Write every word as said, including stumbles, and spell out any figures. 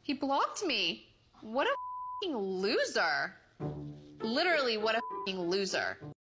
He blocked me. What a f***ing loser. Literally, what a f***ing loser.